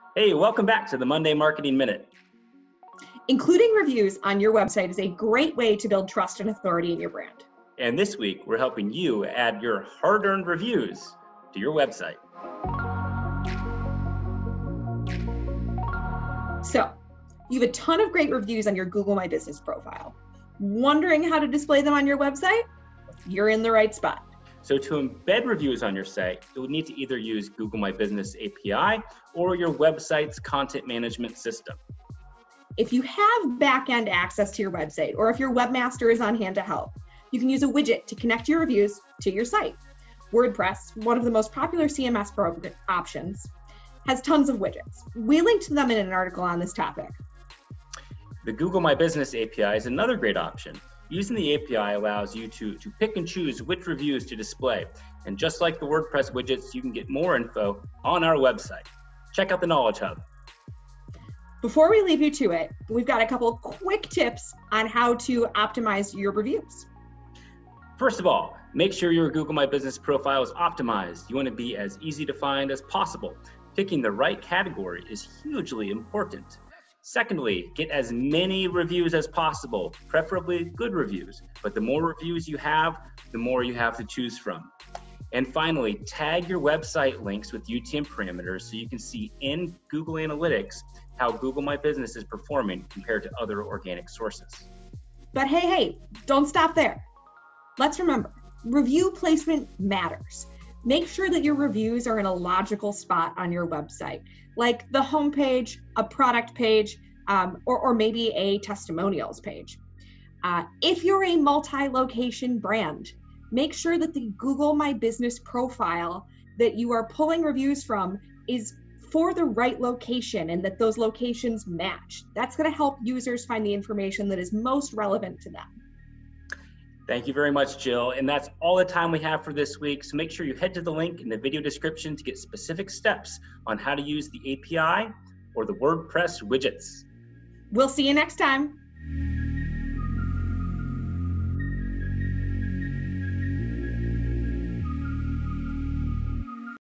Hey, welcome back to the Monday Marketing Minute. Including reviews on your website is a great way to build trust and authority in your brand. And this week, we're helping you add your hard-earned reviews to your website. So, you have a ton of great reviews on your Google My Business profile. Wondering how to display them on your website? You're in the right spot. So to embed reviews on your site, you'll need to either use Google My Business API or your website's content management system. If you have back-end access to your website, or if your webmaster is on hand to help, you can use a widget to connect your reviews to your site. WordPress, one of the most popular CMS program options, has tons of widgets. We linked to them in an article on this topic. The Google My Business API is another great option. Using the API allows you to pick and choose which reviews to display. And just like the WordPress widgets, you can get more info on our website. Check out the Knowledge Hub. Before we leave you to it, we've got a couple quick tips on how to optimize your reviews. First of all, make sure your Google My Business profile is optimized. You want to be as easy to find as possible. Picking the right category is hugely important. Secondly, get as many reviews as possible, preferably good reviews. But the more reviews you have, the more you have to choose from. And finally, tag your website links with UTM parameters so you can see in Google Analytics how Google My Business is performing compared to other organic sources. But hey, don't stop there. Let's remember, review placement matters. Make sure that your reviews are in a logical spot on your website, like the homepage, a product page, or maybe a testimonials page. If you're a multi-location brand, make sure that the Google My Business profile that you are pulling reviews from is for the right location and that those locations match. That's going to help users find the information that is most relevant to them. Thank you very much, Jill. And that's all the time we have for this week. So make sure you head to the link in the video description to get specific steps on how to use the API or the WordPress widgets. We'll see you next time.